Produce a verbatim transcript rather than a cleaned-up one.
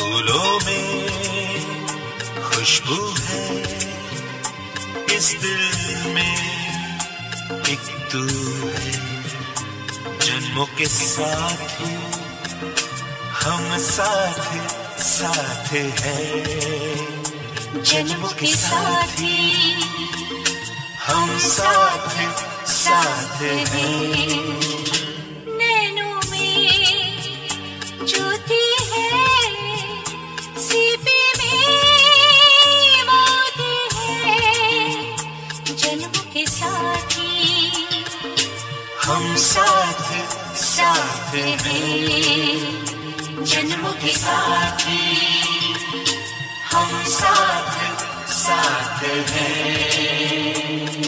फूलों में खुशबू है, इस दिल में एक तू है। जन्मों के साथी हम साथ साथ हैं, जन्मों के साथी हम साथ साथ हैं। नैनों में ज्योति है, सीपी में मोती है, जन्मों के साथी हम साथ साथ हैं, जन्मों के साथी हम साथ साथ हैं।